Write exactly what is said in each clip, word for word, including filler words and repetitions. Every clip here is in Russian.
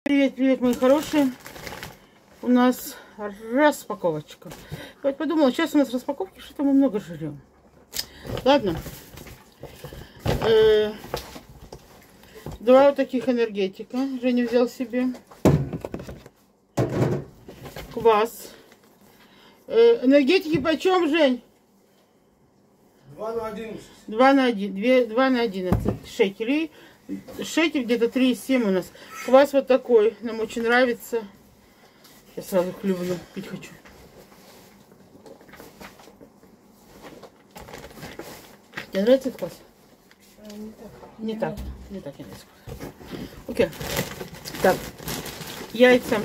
Привет, привет, мои хорошие. У нас распаковочка. Я вот подумала, сейчас у нас распаковки, что-то мы много жрем. Ладно. Э-э- два вот таких энергетика. Женя взял себе. Квас. Э-э- энергетики почем, Жень? два на одиннадцать. два на один. два на одиннадцать шекелей. Шекель где-то три и семь у нас. Квас вот такой. Нам очень нравится. Я сразу хлебну. Пить хочу. Тебе нравится этот квас? Не так. Не так. Не так, не нравится. Окей. Так. Яйца.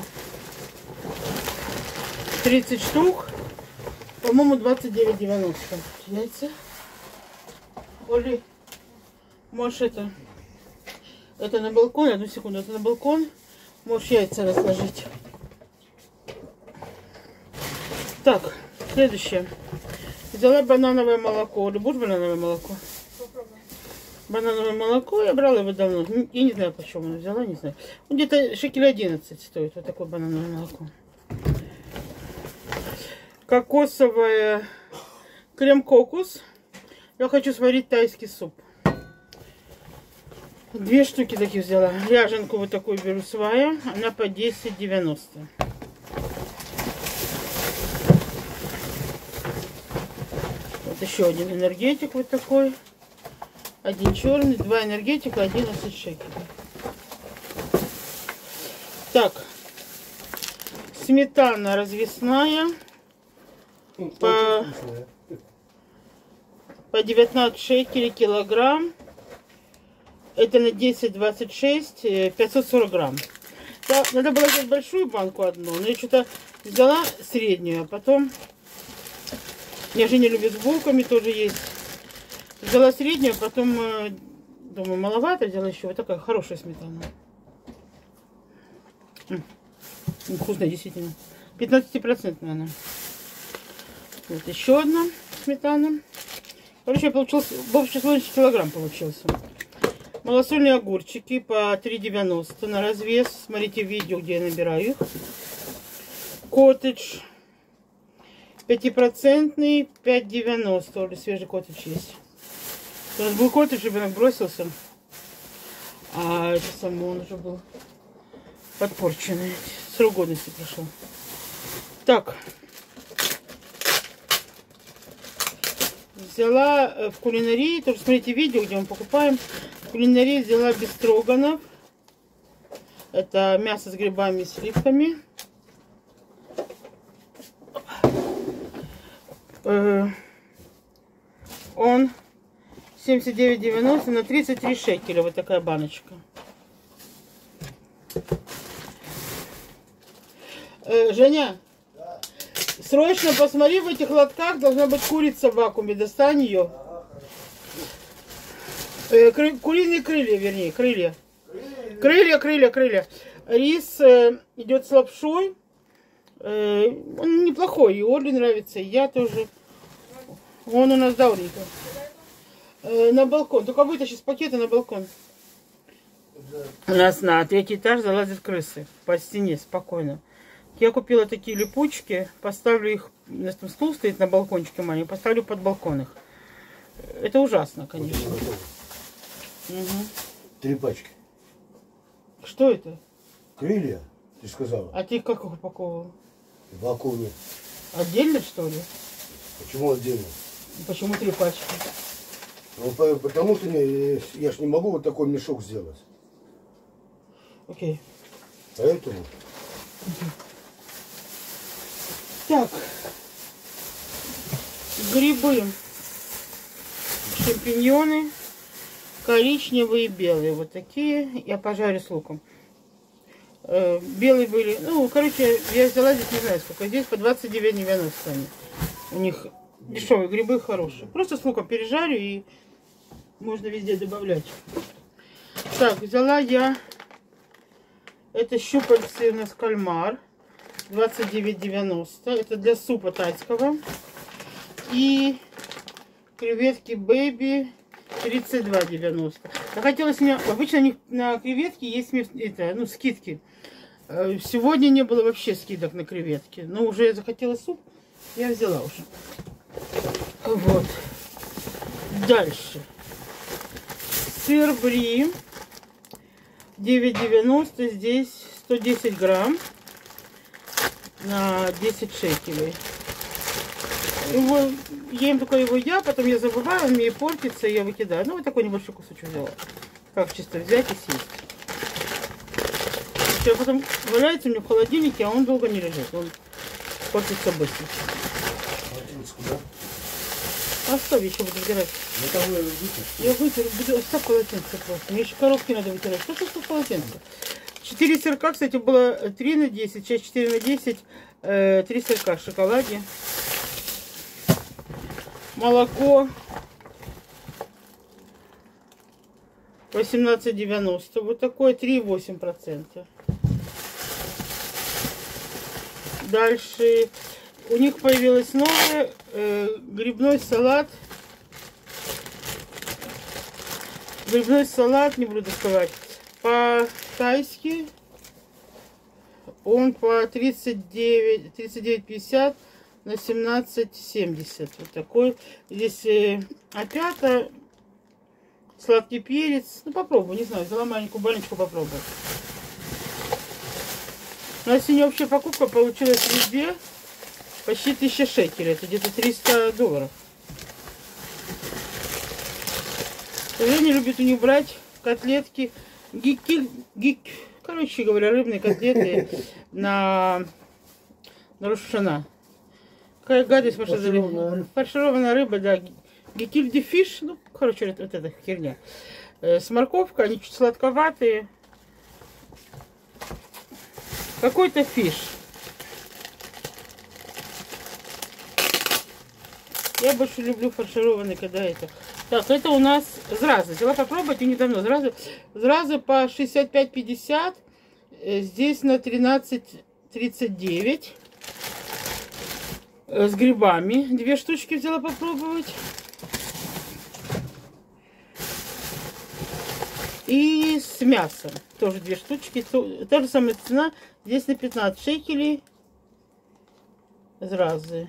тридцать штук. По-моему, двадцать девять девяносто. Яйца. Оли, можешь это... Это на балкон, одну секунду, это на балкон. Можешь яйца разложить. Так, следующее. Взяла банановое молоко. Любишь банановое молоко? Попробуем. Банановое молоко, я брала его давно. Я не знаю, почему она взяла, не знаю. Где-то шекель одиннадцать стоит вот такое банановое молоко. Кокосовое крем-кокус. Я хочу сварить тайский суп. Две штуки таких взяла. Ряженку вот такую беру свая. Она по десять девяносто. Вот еще один энергетик вот такой. Один черный, два энергетика, одиннадцать шекелей. Так. Сметана развесная. По, по девятнадцать шекелей килограмм. Это на десять двадцать шесть, пятьсот сорок грамм. Да, надо было взять большую банку одну, но я что-то взяла среднюю, а потом... Я же не люблю с булками, тоже есть. Взяла среднюю, а потом, думаю, маловато, взяла еще вот такая хорошая сметана. М -м, вкусная, действительно. пятнадцатипроцентная она. Вот еще одна сметана. Короче, получился, больше килограмм получился. Малосольные огурчики по три девяносто на развес. Смотрите видео, где я набираю их. Коттедж пятипроцентный, пять девяносто. Или свежий коттедж есть. У нас был коттедж, ребенок бросился. А это само он уже был подпорченный. Срок годности прошел. Так. Взяла в кулинарии, тоже смотрите видео, где мы покупаем. В кулинарии взяла бестроганов. Это мясо с грибами и сливками. Э, он семьдесят девять девяносто на тридцать три шекеля. Вот такая баночка. Э, Женя, срочно посмотри, в этих лотках должна быть курица в вакууме. Достань ее. Э, кры, куриные крылья, вернее, крылья. Крылья, крылья, крылья. Рис э, идет с лапшой. Э, он неплохой. И Оле нравится, и я тоже. Он у нас давненько. Э, на балкон. Только вытащи с пакета на балкон. У нас на третий этаж залазят крысы. По стене спокойно. Я купила такие липучки, поставлю их, у нас там стул стоит на балкончике маленький, поставлю под балкон их. Это ужасно, конечно. Угу. Три пачки. Что это? Крылья, ты сказала? А ты как их упаковывал? В вакууме. Отдельно, что ли? Почему отдельно? Почему три пачки? Ну, потому что не, я ж не могу вот такой мешок сделать. Окей. Поэтому... Угу. Так, грибы, шампиньоны, коричневые и белые, вот такие, я пожарю с луком. Э, белые были, ну, короче, я взяла здесь, не знаю сколько, здесь по двадцать девять девяносто они. У них дешевые грибы, хорошие. Просто с луком пережарю и можно везде добавлять. Так, взяла я, это щупальцы у нас кальмар. двадцать девять девяносто. Это для супа тайского. И креветки бэби тридцать два девяносто. Захотелось мне... Обычно у них на креветки есть это, ну, скидки. Сегодня не было вообще скидок на креветки. Но уже я захотела суп, я взяла уже. Вот. Дальше. Сыр бри. девять девяносто. Здесь сто десять грамм. На десять шекелей. Его, я им только его я, потом я забываю, он мне портится, и я выкидаю. Ну, вот такой небольшой кусочек взяла. Как чисто взять и съесть. Все, потом валяется у меня в холодильнике, а он долго не лежит. Он портится быстро. Оставь, еще буду вытирать. Я вытеру, буду, оставь полотенце просто. Мне еще коробки надо вытирать. Что это полотенце? четыре сырка, кстати, было три на десять, сейчас четыре на десять, э, три сырка в шоколаде. Молоко восемнадцать девяносто, вот такое, три и восемь процента. Дальше у них появилось новое, э, грибной салат. Грибной салат, не буду доставать, по-тайски. Он по тридцать девять пятьдесят на семнадцать семьдесят. Вот такой. Здесь э, опята, сладкий перец. Ну, попробуй, не знаю, взяла маленькую баночку, попробую. У нас сегодня общая покупка получилась везде почти тысяча шекелей. Это где-то триста долларов. Женя любит у них брать котлетки, гики, гик, короче говоря, рыбные котлеты на, на Рош ха-Шана. Какая гадость, ваша фаршированная. Фаршированная рыба, да. Гекильди фиш, ну, короче, вот, вот эта херня. Э, с морковкой, они чуть сладковатые. Какой-то фиш. Я больше люблю фаршированный, когда это. Так, это у нас зразы. Взяла попробовать, и недавно зразы. Зразы по шестьдесят пять пятьдесят. Здесь на тринадцать тридцать девять. С грибами. Две штучки взяла попробовать. И с мясом. Тоже две штучки. Та же самая цена. Здесь на пятнадцать шекелей. Зразы.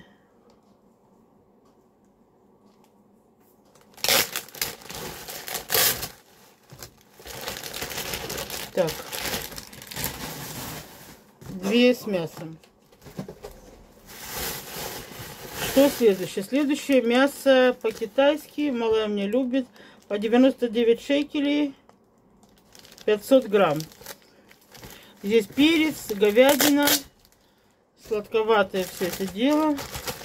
Так. Две с мясом. Что следующее? Следующее мясо по-китайски. Малая меня любит. По девяносто девять шекелей. пятьсот грамм. Здесь перец, говядина. Сладковатое все это дело.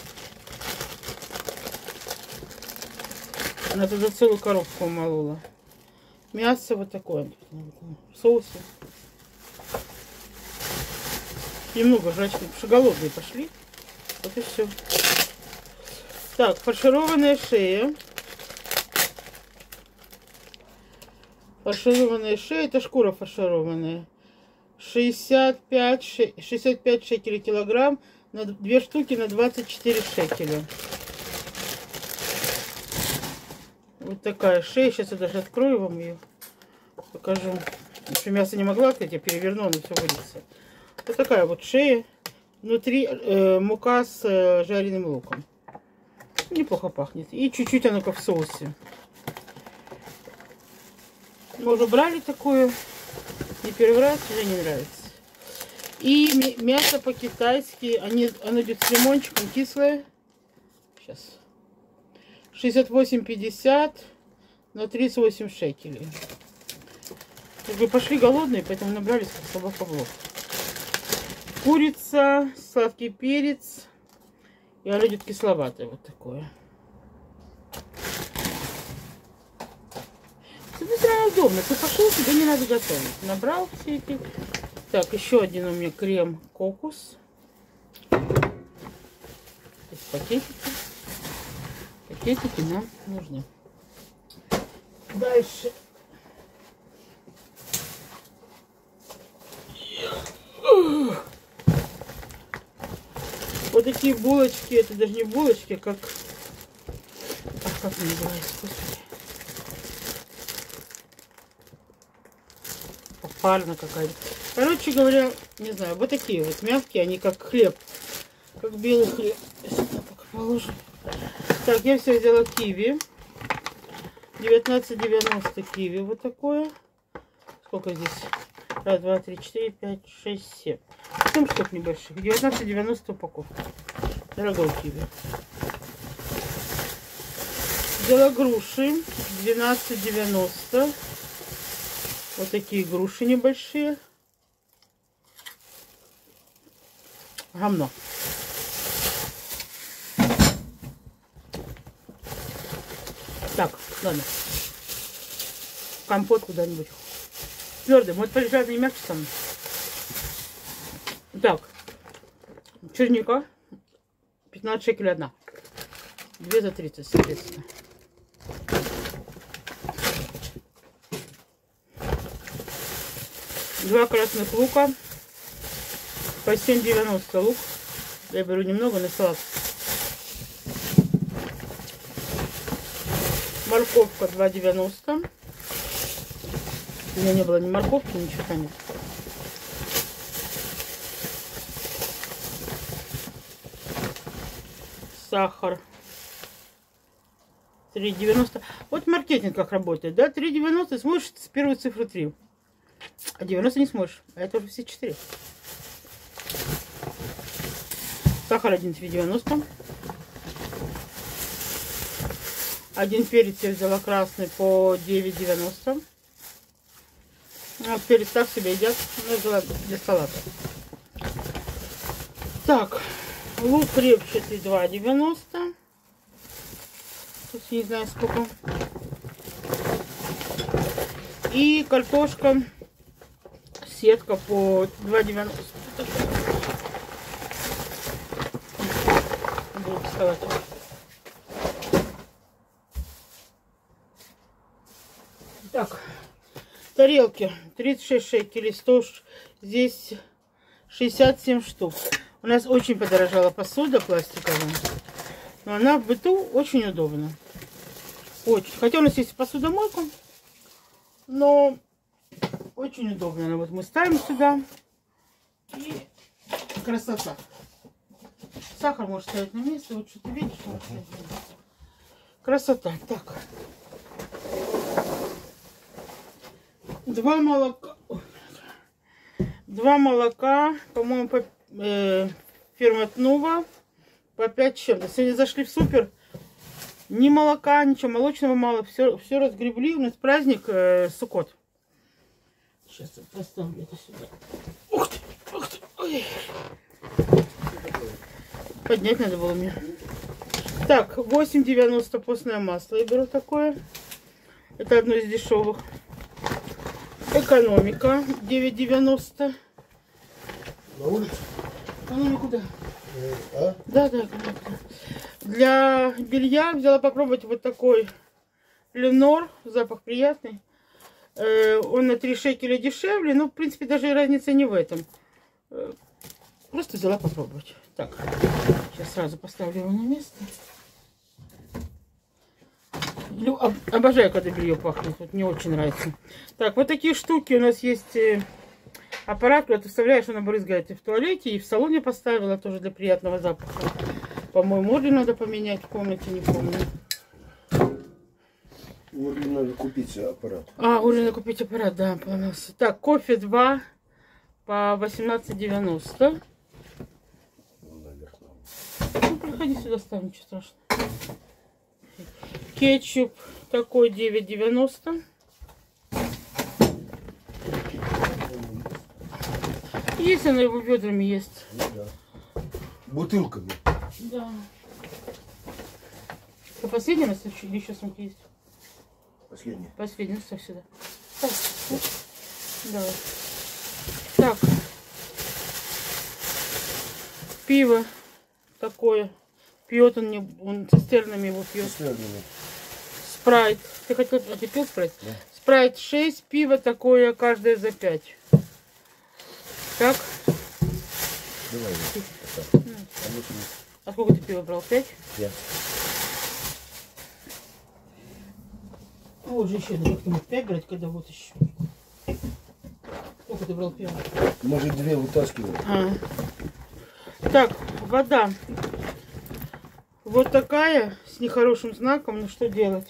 Она туда целую коробку умолола. Мясо вот такое. В соусе. Немного жрачки. Потому что голодные пошли. Вот и все. Так, фаршированная шея. Фаршированная шея. Это шкура фаршированная. шестьдесят пять шекелей килограмм. На две штуки на двадцать четыре шекеля. Вот такая шея. Сейчас я даже открою вам ее. Покажу. Еще мясо не могла открыть, я переверну, оно все выльется. Вот такая вот шея. Внутри э, мука с э, жареным луком. Неплохо пахнет. И чуть-чуть оно как в соусе. Мы уже брали такую. Не первый раз, уже не нравится. И мясо по-китайски. Оно идет с лимончиком, кислое. Сейчас. шестьдесят восемь пятьдесят на тридцать восемь шекелей. Вы пошли голодные, поэтому набрались как собака в лоб. Курица, сладкий перец. И оно идет кисловатое вот такое. С одной стороны удобно. Ты пошел, тебе не надо готовить. Набрал все эти. Так, еще один у меня крем кокос. Здесь пакетики. Пакетики нам нужны. Дальше. Вот такие булочки, это даже не булочки, как... Ах, как они называются, господи. парно какая-то. Короче говоря, не знаю, вот такие вот мягкие, они как хлеб. Как белый хлеб. Сюда пока положим. Так, я все взяла киви. девятнадцать девяносто киви вот такое. Сколько здесь? Раз, два, три, четыре, пять, шесть, семь. семь штук небольших. девятнадцать девяносто упаковка. Дорогой киви. Взяла груши. двенадцать девяносто. Вот такие груши небольшие. Гамно. Так, ладно. Компот куда-нибудь. Твердый. Может полежать не мягче там. Так. Черника. пятнадцать шекелей одна. Две за тридцать, соответственно. Два красных лука. По семь девяносто лук. Я беру немного на салат. Морковка два девяносто. У меня не было ни морковки, ничего нет. Сахар три девяносто. Вот маркетинг как работает, да? три девяносто сможешь с первой цифры три. А девяносто не сможешь. А это уже все четыре. Сахар один девяносто. Один перец я взяла красный по девять девяносто. А перец так себе едят. Ну, взяла для салата. Так. Лук репчатый два девяносто. Тут не знаю сколько. И картошка сетка по два девяносто. Буду доставать. Так, тарелки тридцать шесть шекелей, сто, здесь шестьдесят семь штук. У нас очень подорожала посуда пластиковая, но она в быту очень удобна. Очень. Хотя у нас есть посудомойка, но очень удобно. Вот мы ставим сюда, и красота. Сахар может ставить на место. Вот что ты видишь. Красота. Так. Два молока. Два молока, по-моему, по, э, фирма Тнува по пять чем-то. Сегодня зашли в супер. Ни молока, ничего молочного мало. Все, все разгребли. У нас праздник э, Суккот. Сейчас я поставлю это сюда. Ух ты, ух ты. Ой. Поднять надо было мне. Так, восемь девяносто постное масло. Я беру такое. Это одно из дешевых. Экономика девять девяносто. На улице? Экономику, да. А? Да, да, экономика. Для белья взяла попробовать вот такой Ленор. Запах приятный. Э, он на три шекеля дешевле. Но, в принципе, даже разница не в этом. Э, просто взяла попробовать. Так, сейчас сразу поставлю его на место. Обожаю, когда белье пахнет. Вот мне очень нравится. Так, вот такие штуки у нас есть. Аппарат, когда ты вставляешь, он брызгает и в туалете, и в салоне поставила тоже для приятного запаха. По-моему, орден надо поменять в комнате, не помню. Орден надо купить аппарат. А, орден надо купить аппарат, да, поломался. Так, кофе два по восемнадцать девяносто. Ну, приходи сюда, ставь, ничего страшного. Кетчуп такой девять девяносто. Есть она его ведрами есть. Да. Бутылками. Да. Это последний у нас или еще сумки есть? Последний. Последний, ну ставь сюда. Так, давай. Так. Пиво такое. Пьет он, не, он цистернами его пьет. Цистернами. Спрайт. Ты хотел, а ты пил спрайт? Да. Спрайт шесть, пиво такое, каждое за пять. Так. Давай. Mm. А сколько ты пива брал? пять? пять. Вот же еще, как ты мог пять брать, когда вот еще. сколько ты брал пива? Может, две вытаскивал. А. Так, вода. Вот такая, с нехорошим знаком, ну что делать?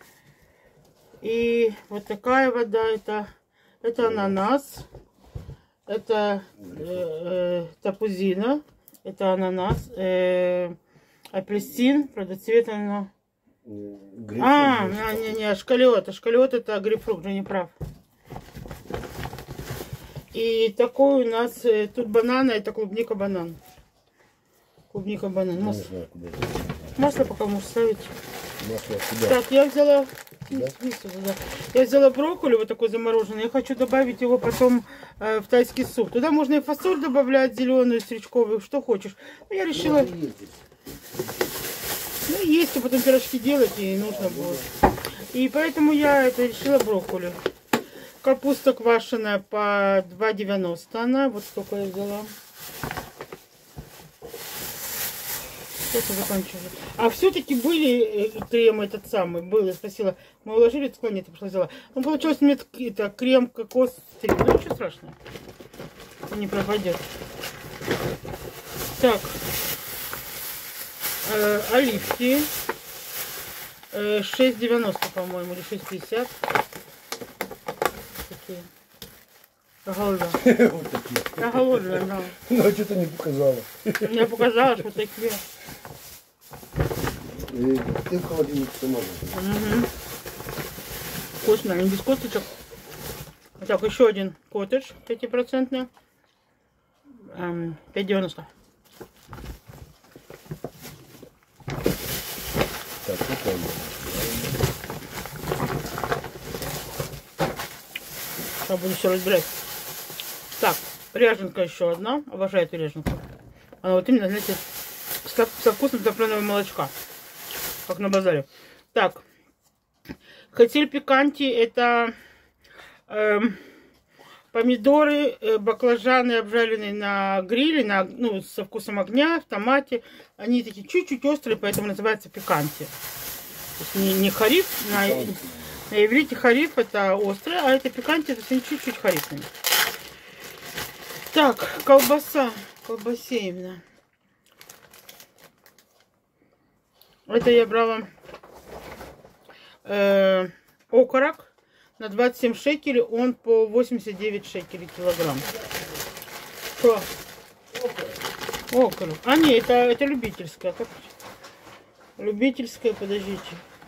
И вот такая вода, это, это ананас, это э, э, тапузина, это ананас, э, апельсин, правда, цвет оно... А, не, не, не, шкалиот, а шкалиот это грейпфрут, уже не прав. И такой у нас, э, тут бананы, это клубника банан. Клубника банан. Масло, знаю, масло пока можешь ставить. Масло сюда. Так, я взяла... Да? Я взяла брокколи вот такой замороженный. Я хочу добавить его потом э, в тайский суп. Туда можно и фасоль добавлять, зеленую, стручковую, что хочешь. Но я решила... Ну, есть, а потом пирожки делать и нужно будет. И поэтому я это решила брокколи. Капуста квашеная по два девяносто она. Вот столько я взяла. Что-то заканчиваю. А все-таки были кремы этот самый, был, я спросила, мы уложили, так нет, я пошла взяла. Ну, получилось мне это крем кокос, ну ничего страшного, он не пропадет. Так, э, оливки, э, шесть девяносто, по-моему, или шесть пятьдесят. Такие. Я голодная. Я голодная, да. Ну, а что ты не показала? Я показала, что такие. И ты в холодильник сама. Угу. Вкусно, не без косточек. Так, еще один коттедж пятипроцентный. Эм, пять девяносто. Так, вот Сейчас буду все разбирать. Так, ряженка еще одна. Обожаю эту ряженку. Она вот именно, знаете, со вкусом топленого молочка. Как на базаре. Так. Хотель пиканти это э, помидоры, э, баклажаны обжаренные на гриле, на, ну, со вкусом огня, в томате. Они такие чуть-чуть острые, поэтому называется пиканти. То есть не, не хариф, на, на иврите хариф это острое, а это пиканти, это чуть-чуть харифные. Так, колбаса. Колбасе именно. Это я брала э, окорок на двадцать семь шекелей, он по восемьдесят девять шекелей килограмм. Что? Окорок. А не, это, это любительская. Как? Любительская, подождите.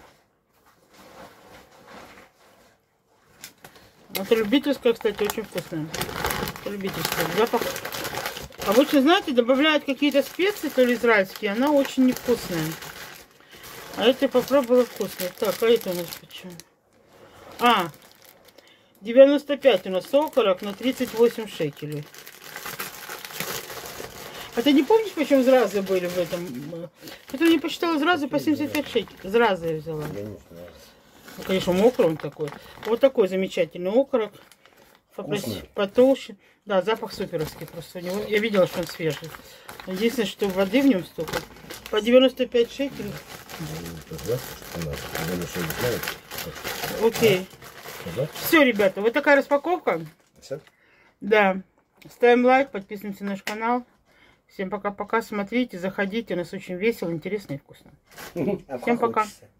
Это любительская, кстати, очень вкусная. Это любительская. Запах. Обычно, знаете, добавляют какие-то специи, то ли израильские, она очень невкусная. А это я попробовала вкусная. Так, а это у нас почему? А, девяносто пять у нас окорок на тридцать восемь шекелей. А ты не помнишь, почему зразы были в этом? Это я не посчитала зразы по семьдесят пять шекелей. Зразы я взяла. Ну, конечно, мокрый он такой. Вот такой замечательный окорок. Попроси, потолще. Да, запах суперовский просто у него. Я видела, что он свежий. Единственное, что воды в нем столько. По девяносто пять шекелей. Окей. Все, ребята, вот такая распаковка. Все? Да. Ставим лайк, подписываемся на наш канал. Всем пока-пока. Смотрите, заходите. У нас очень весело, интересно и вкусно. Всем пока.